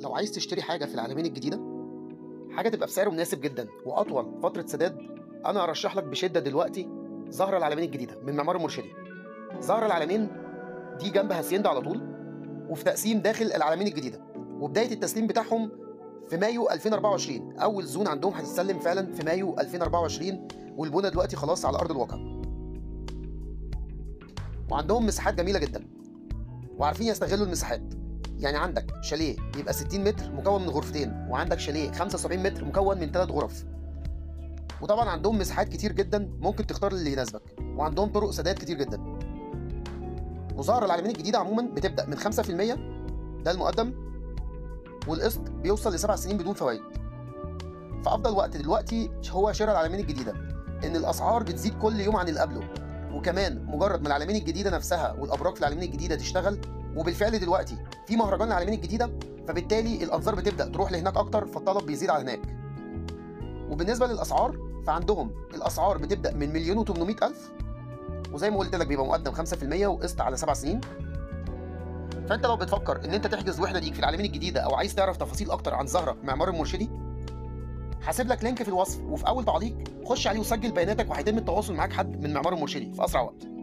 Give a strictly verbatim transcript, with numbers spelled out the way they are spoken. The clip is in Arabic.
لو عايز تشتري حاجة في العلمين الجديدة، حاجة تبقى بسعر مناسب جدا وأطول فترة سداد، أنا أرشح لك بشدة دلوقتي زهرة العلمين الجديدة من معمار المرشدي. زهرة العلمين دي جنب هاسيندا على طول، وفي تقسيم داخل العلمين الجديدة، وبداية التسليم بتاعهم في مايو ألفين وأربعة وعشرين. أول زون عندهم هتتسلم فعلا في مايو ألفين وأربعة وعشرين، والبنى دلوقتي خلاص على أرض الواقع. وعندهم مساحات جميلة جدا وعارفين يستغلوا المساحات. يعني عندك شاليه بيبقى ستين متر مكون من غرفتين، وعندك شاليه خمسة وسبعين متر مكون من ثلاث غرف. وطبعا عندهم مساحات كتير جدا ممكن تختار اللي يناسبك، وعندهم طرق سداد كتير جدا. وزهر العلمين الجديدة عموما بتبدأ من خمسة في المية، ده المقدم، والقسط بيوصل لسبع سنين بدون فوائد. فأفضل وقت دلوقتي هو شراء العلمين الجديدة، إن الأسعار بتزيد كل يوم عن اللي قبله. وكمان مجرد ما العلمين الجديدة نفسها والأبراج في العلمين الجديدة تشتغل، وبالفعل دلوقتي في مهرجان العلمين الجديدة، فبالتالي الأنظار بتبدأ تروح لهناك أكتر، فالطلب بيزيد على هناك. وبالنسبة للأسعار فعندهم الأسعار بتبدأ من مليون وتمنمية ألف، وزي ما قلت لك بيبقى مقدم خمسة في المية وقسط على سبع سنين. فأنت لو بتفكر إن أنت تحجز وحدة ليك في العلمين الجديدة، أو عايز تعرف تفاصيل أكتر عن زهرة معمار المرشدي، هسيب لك لينك في الوصف وفي أول تعليق، خش عليه وسجل بياناتك، وهيتم التواصل معاك حد من معمار المرشدي في أسرع وقت.